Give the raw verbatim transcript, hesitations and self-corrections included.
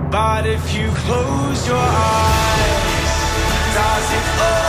But if you close your eyes, does it all